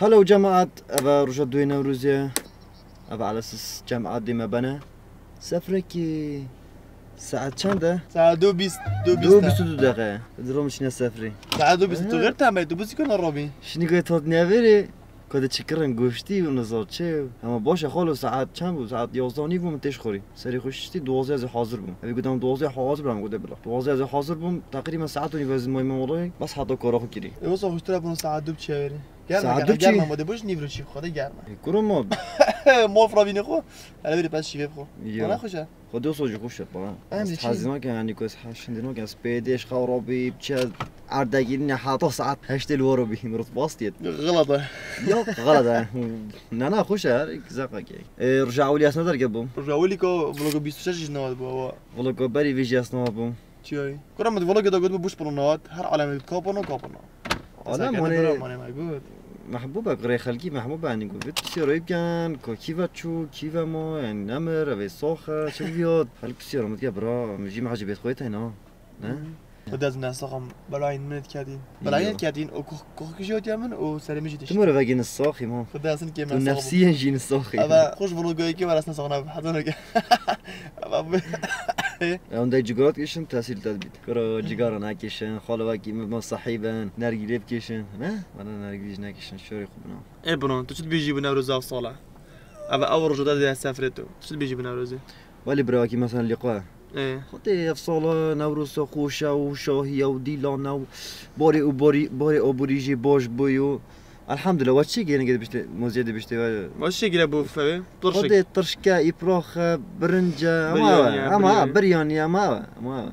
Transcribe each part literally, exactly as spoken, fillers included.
هلا جماعة أبا رجع دوي نوروزيا أبا على أساس جماعة دي ما بنا سفركي ساعة چنده؟ ساعة دو بیست دو دو بیست دو دقیقه درو میشینه سفری ساعة دو بیست تو غير تعمل دو بس كنا رابي شنو قلت هاد نيفيري كده تشكرن گوشتی و نزار چه اما باشه خالو ساعت چند بود ساعت یازده و نیم بوم تش خوری سری خوشتی دوازده از حاضر بوم ابي گفتم دوازده حاضر بودم گفت بلا دوازده از حاضر بوم تقریبا ساعت و نیم از مهم والله بس حتی کارا خو کردی واسه خوشتر بون ساعة دو بچه ساعت دو چی؟ گرم ماده باش نیورو چی خدا گرمه گرم ما ما فرابینه خو حالا بری پس شیوه خو نه خوشه خدا سوجو خوشه با امزی چی؟ هزینه که یعنی کوس هشتندینو که سپیدش خرابی چه اردگیری نه حتی ساعت هشت لورو بی مرت باستید غلطه یا غلطه نه نه خوشه هر زقه کی رجعوا لي اسنا درجه بوم رجعوا لي كو فلوج بیست و شش جنوات بو والله كبري فيجي اسنا بوم چی كرم فلوج دا قد بوش برونات هر عالم كوبونو كوبونو انا ماني محبوبه غير خلقي محبوبه يعني قلت بسيرو يبكن كيفا تشو كيفا مو يعني نمر في صوخه شو بيوت خلق بسيرو متيا برا مجي مع جبت خويته هنا نه بدز الناس رقم بلاين منت كادين بلاين كادين او كوخ كيجوت يمن او سلامي جيتش تمر باقي الصاخي ما بدز كيما نفسيا جين الصاخي ابا خوش فلوجي كي وراسنا صغنا حضنا ابا اون داي جيجارات كيشن تحصيل تدبيت كرا جيجارا ناكيشن خالواكي ما صاحبا نرجيلي بكيشن نه انا نرجيش ناكيشن شوري خوبنا ايه برون تو شد بيجي بنوروز او صالح ابا اول رجل دا سافرتو شد بيجي بنوروز ولي براكي مثلا لقاء ايه خدي افصال نوروز خوشه و شاهیه و دیلان و باری و باری باری آبوریجی باش بویو الحمد لله واتشي گیرن گید بشته موزیده بشته واتشي گیره بو فوی طرشك خدي طرشكا ایپراخ برنجا اما اما برياني اما اما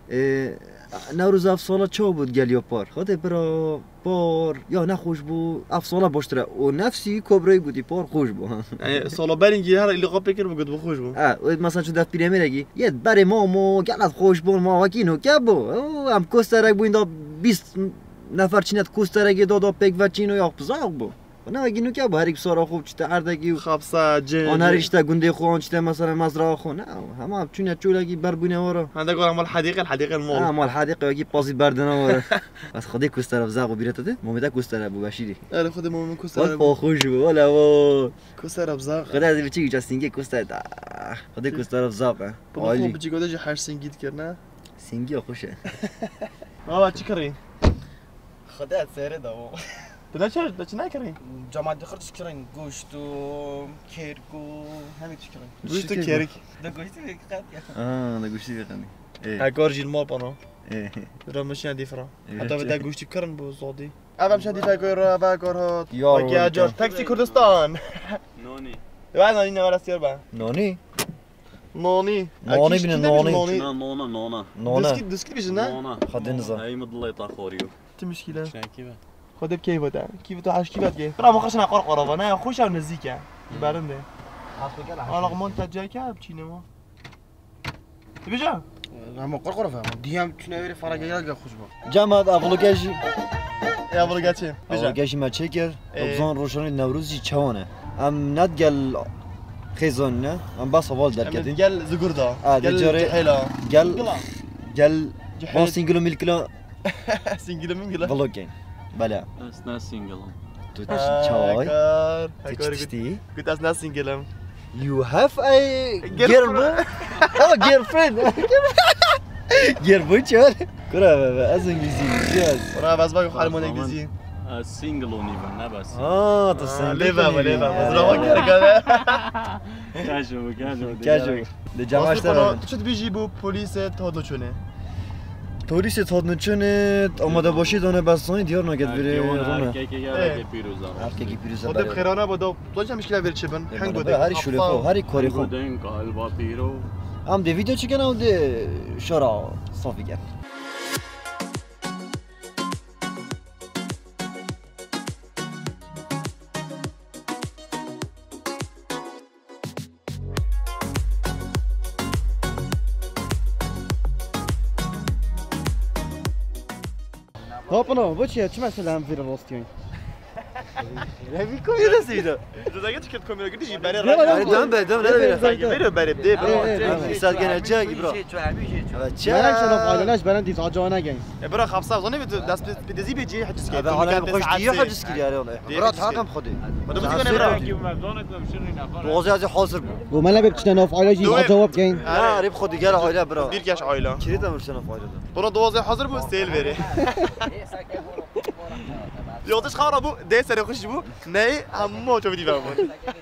نوروز افصال چو بود گلیو پار خدي برا پار یا نخوش بو افصال باشتره و نفسی کبرای بودی پار خوش بو يعني صالا برینگی هر اللي قاب بکر بگد بخوش بو اه مثلا شو دفت پیرمیرگی یه بری مامو گلت خوش بون ما وکینو که بو هم کوسترک بو این دا بیست نفر چینت کوسترگی دادا پک و چینو یا بزاق بو نه وگینو که بو هر یک سارا خوب چته اردگی خبسه جن آن هریشته گنده خو آن چته مثلا مزرعه خو نه همه چونه چولگی بربونه وارا هذا قال مال الحديقه الحديقه المول اه مال الحديقه يجي بازي بردنا وارا بس خدي كوستر بزاق وبيرته مامدا كوستر ابو بشيري انا خد ماما كوستر ولا خوش ولا و كوستر بزاق خدي هذه بتيجي جاستينجي كوستر خدي كوستر بزاق عالي بتجي قداش حاج سنجيت كرنا سنجي خوشه اه تشكري خدي سيره دو ده چه ده چه نکردی؟ جامعه دخل تشکرین گوشت و کرک و همین تشکرین گوشت و کرک ده گوشتی بخواد اه ده گوشتی بخواد هکار جیل ما پانو ايه را ماشین دیفرا حتی بده گوشتی کردن با زادی اول ماشین دیفرا کار را با کار ها اگه اجار تاکسی کردستان نانی بعد نانی نوارستیار با نانی نانی نانی بینه نانی نه نانا نانا نانا دسکی دسکی بیشتر نه خدي نزار ای مدلی تا خوریو چه مشکله شنکیه خودت کی بوده کی تو عاش کی بد کی را مخش نقار قرابه نه خوش و نزدیکه برنده حالا من تجای که چینه ما بيجا ما قرقره فهم ديام تناوي فرق يلقى خوشبه جماعة افلوگاجی يا افلوگاچی بيجا افلوگاجی ما چکر ابزان روشانی نوروزی چوانه ام ندگل خیزان نه ام بس حوال در کردیم گل زگوردا گل جاره حیلا گل گل با سینگلو میلکلا سینگلو میلکلا فلوگین بله اسنا سینگلم تو چای تو چی قلت اسنا سینگلم You have a girlfriend? Oh, girlfriend. Girlfriend چه؟ کرا از انگلیسی جاز. برا از باقی خالمون انگلیسی. سینگلو نیون نه بس. آه تو سینگل. لیوا لیوا. مزرعه کرده. کاجو کاجو. کاجو. لجامعه اشتر. تو چت بیجی بو پلیس تادو چونه؟ پلیس تادو چونه آماده باشید آن بسانی دیار نگید بری رونه. کی کی یاره پیروزا. هر کی پیروزا. خود بخیرانه بود. تو چه مشکلی ولی چه بن؟ هنگ بود. هری شوله خو هری کاری خو. دن قلبا پیرو. هم دی ویدیو چیکن او دی شورا صافی کرد. هاپنا بچه چه مثلا هم فیلم راستیون همی کامیرا سیدا تو دیگه چه کامیرا گیری برای راه دم به دم نمیره برای برای استاد گنجی برا چه مالك شنو فايلناش بلندي تعجوانا جاي برا خمسة ظني دست بدزي بيجي حجز كي هذا انا بخش دي حجز كي يا والله برات حقم خدي بدو بدي انا برا دوازي از حاضر بو ومالا بكتنا فايلناش تعجواب جاي لا ريب خدي قال عائله برا دير كاش عائله كريت مرسنا فايده برا دوازي حاضر بو سيل بيري يوتش خبر ابو ده سر خوش بو ني همو تو بدي فهمون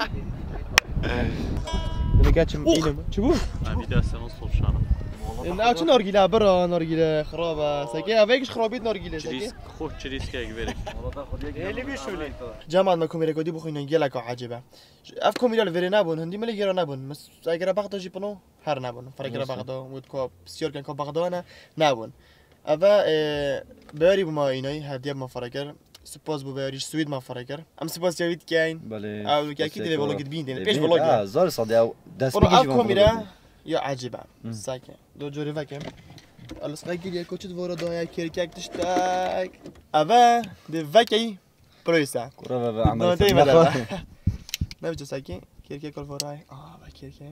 نكاتشم اينم شبو عبيد سنه الصبح شرف نه چه نارگیله برا نارگیله خرابه ساکی اویکش خرابید نارگیله ساکی خوب چریس که گیره خیلی بیشولی جماعت ما کومیره کدی بخوین گله که عجیبه اف کومیره وری نبون هندی ملی گرا نبون مس اگر بغدا جیپنو هر نبون فرق بغدا ود کو بسیار کن کو بغدا نه نبون اوا باری بما اینای هدیه ما فرقر سپاس بو بیاریش سوید ما فرقر ام سپاس جوید کین بله او کی کی دی بلوگید بین پیش بلوگ اه زار صدی او دست برو بگیری اف کومیره یا عجیبه ساکن دو جوری وکم الاسقای گیری کوچت ورا دای کرکک تشتاک اوا دی وکی پرویسا کورا و عمل نه بچه ساکن کرکک کل ورای آه با کرکک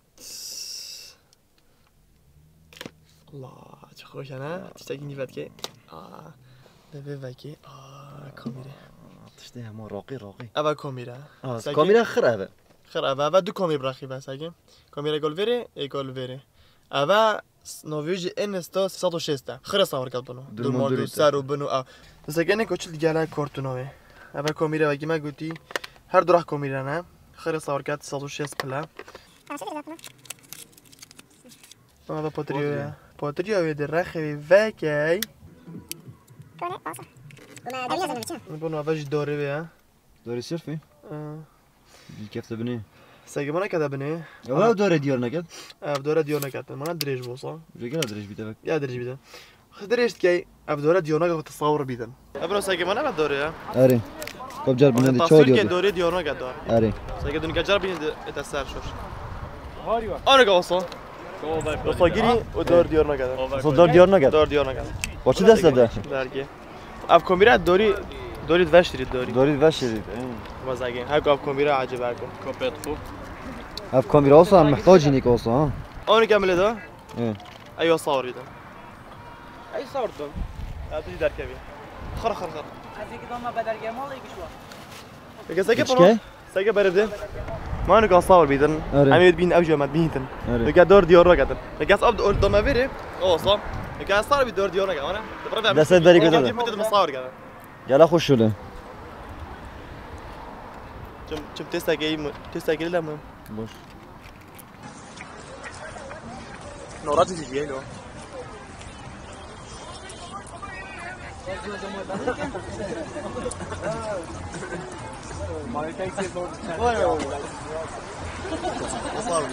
الله چه خوش نه تشتاکی نیفت که آه دی وکی آه کامیره تشتی هم راقی راقی اوا کامیره کامیره خرابه خرابه اوا دو کامی براخی بس ساکن کامیره گل وره ای گل وره اوا نویج انستا سیصد و شصت خیلی سوار کرد بنو دو مادو سر و بنو آ سگنه کوچل دیگه کارتونوه اول کامیره وگی ما گویی هر دو راه کامیره نه خیلی سوار کرد سیصد و شصت پلا اوا پاتریو پاتریو در رخی وکی بنو اواج داره بیا داری صرفی کفته بنی سگه من کدا بنی اول داره دیار نکرد اف داره دیار نکرد من درج بوسا رجال درج بیده یا درج بیده خدرشت کی اف داره دیار نکرد تصور بیدن ابرو سگه من اف داره آره خب جرب بنده چه تصویر که داره دیار نکرد آره سگه دنیا جرب بینید اتسر شوش آره گوسا گوسا گیری و دار دیار نکرد اصلا دار دیار نکرد دار دیار نکرد با چه دست داده درگی اف کامیرا داری دارید وشترید داری دارید وشترید واسه هاك اف كاميرا عجيبه هاكم کوپت خوب اف كاميرا اصلا محتاج هيك اصلا ها انا كامل ده ايه ايوه صور ده اي صور ده هاتي دار كبي خر خر خر هذيك ضمه بدل جمال يكشوا ساكي برو ساكي برده ما انا قاصور بيدن عم بين اوجه ما بينتن لقى دور ديور قدر لقى صاب ضمه فيري او صاب لقى صار بدور ديور قدر انا ده سد بري كده ده مصور قدر يلا خش له چم چم تست اگه تست اگه لامم باش نورات دیگه لو مال کیک زور وای صاوي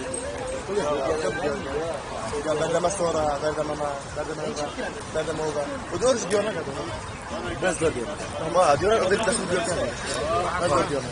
يا بعد ما صورة بعد ما بعد ما بعد ما هو ودورش جونا كده بس ده ما ديورا قدرت تاخد ديور كمان بس ديور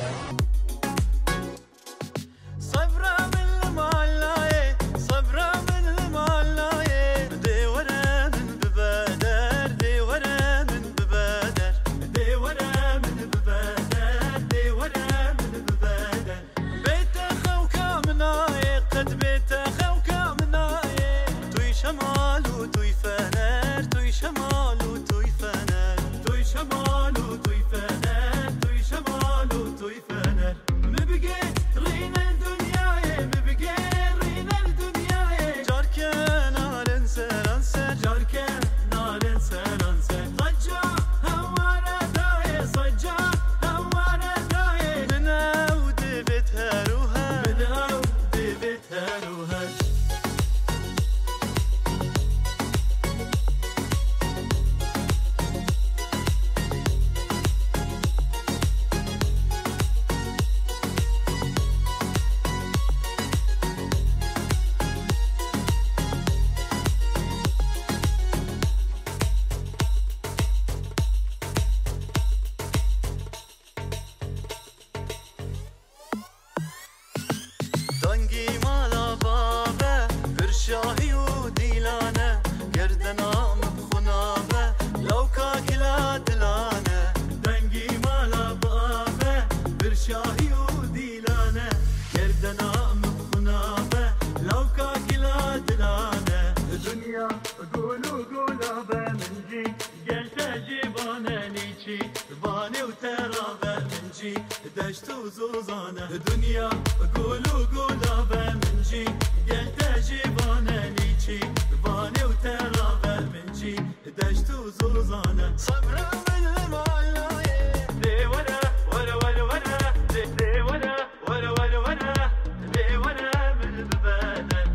جي دشت وزوزانة دنيا قولوا قولا من جي قلت جيبانا ليشي باني وترابة من جي دشت وزوزانة صبرا من المعلاي لي ولا ولا ولا ولا لي ولا ولا ولا ولا لي ولا من البدن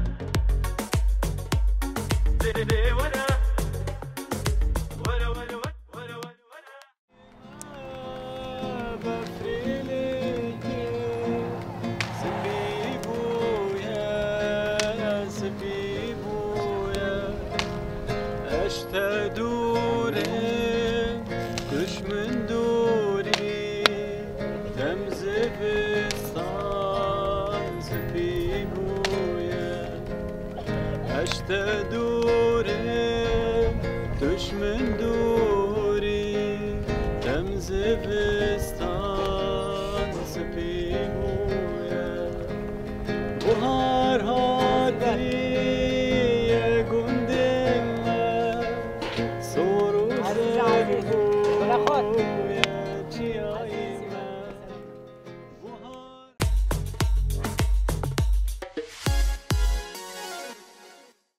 لي ولا ولا ولا ولا ولا تدوري كش من دوري تمزف الصان سبيبويا اشتدوري